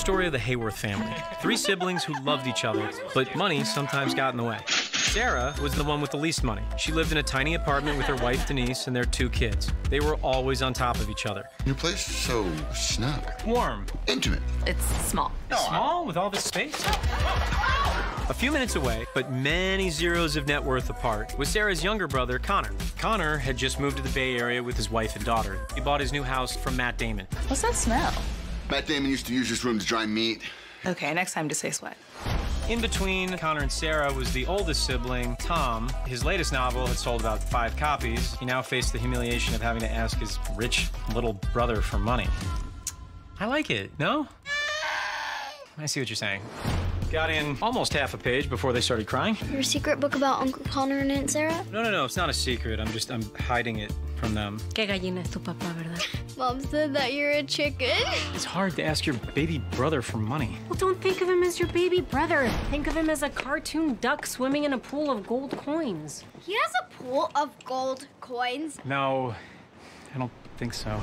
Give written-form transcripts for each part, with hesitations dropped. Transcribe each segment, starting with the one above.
story of the Hayworth family. 3 siblings who loved each other, but money sometimes got in the way. Sarah was the one with the least money. She lived in a tiny apartment with her wife, Denise, and their 2 kids. They were always on top of each other. Your place is so snug. Warm. Intimate. It's small. Small with all this space? A few minutes away, but many zeros of net worth apart, was Sarah's younger brother, Connor. Connor had just moved to the Bay Area with his wife and daughter. He bought his new house from Matt Damon. What's that smell? Matt Damon used to use this room to dry meat. Okay, next time to say sweat. In between Connor and Sarah was the oldest sibling, Tom. His latest novel had sold about 5 copies. He now faced the humiliation of having to ask his rich little brother for money. I like it, no? I see what you're saying. Got in almost half a page before they started crying. Your secret book about Uncle Connor and Aunt Sarah? No, it's not a secret. I'm hiding it from them. Qué gallina es tu papá, ¿verdad? Mom said that you're a chicken. It's hard to ask your baby brother for money. Well, don't think of him as your baby brother. Think of him as a cartoon duck swimming in a pool of gold coins. He has a pool of gold coins. No, I don't think so.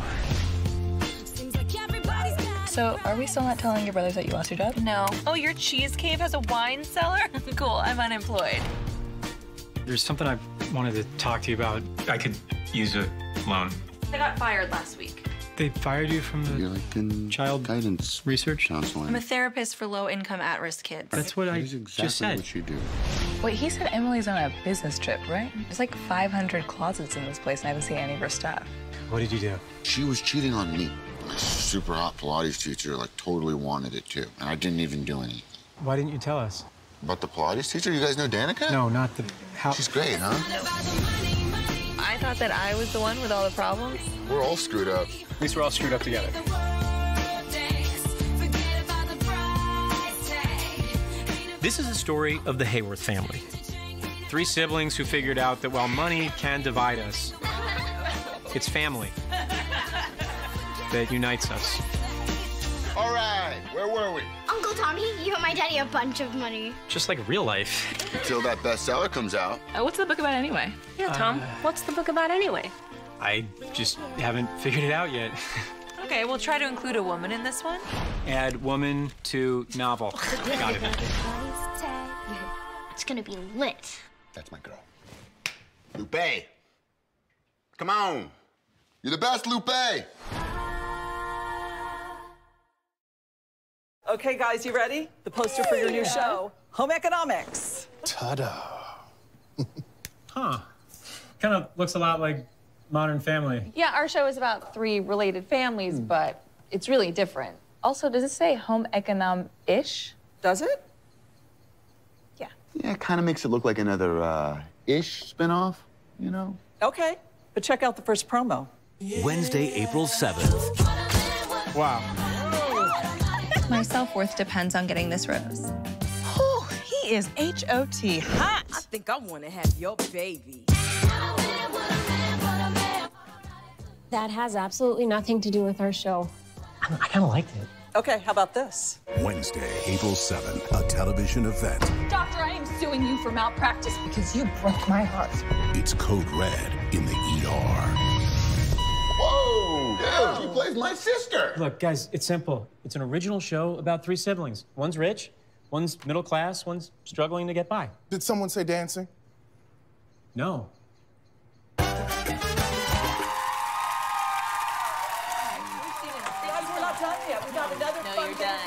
So, are we still not telling your brothers that you lost your job? No. Oh, your cheese cave has a wine cellar? Cool, I'm unemployed. There's something I wanted to talk to you about. I could use a loan. I got fired last week. They fired you from You're the like in child guidance research counseling. I'm a therapist for low-income, at-risk kids. That's what I That is exactly just said. what you do. Wait, he said Emily's on a business trip, right? There's like 500 closets in this place, and I haven't seen any of her stuff. What did you do? She was cheating on me. My super hot Pilates teacher like totally wanted it too, and I didn't even do anything. Why didn't you tell us? About the Pilates teacher? You guys know Danica? No, not the how. She's great, huh? I thought that I was the one with all the problems. We're all screwed up. At least we're all screwed up together. This is the story of the Hayworth family. 3 siblings who figured out that while money can divide us, it's family that unites us. All right, where were we? Uncle Tommy, you owe my daddy a bunch of money. Just like real life. Until that bestseller comes out. What's the book about anyway? Yeah, Tom, what's the book about anyway? I just haven't figured it out yet. Okay, we'll try to include a woman in this one. Add woman to novel. Got it. It's gonna be lit. That's my girl. Lupe. Come on. You're the best, Lupe. Okay, guys, you ready? The poster for your new show, Home Economics. Ta-da. Huh. Kind of looks a lot like Modern Family. Yeah, our show is about 3 related families, but it's really different. Also, does it say home econom-ish? Does it? Yeah. Yeah, it kind of makes it look like another ish spinoff, you know? Okay, but check out the first promo. Wednesday, April 7th. Wow. My self-worth depends on getting this rose. Oh, he is H-O-T hot. I think I want to have your baby. That has absolutely nothing to do with our show. I kind of liked it. Okay, how about this? Wednesday, April 7th, a television event. Doctor, I am suing you for malpractice because you broke my heart. It's Code Red in the ER. Whoa! Dude, she plays my sister. Look, guys, it's simple. It's an original show about 3 siblings. One's rich, one's middle class, one's struggling to get by. Did someone say dancing? No. Guys, we're not done yet. We got another fun game.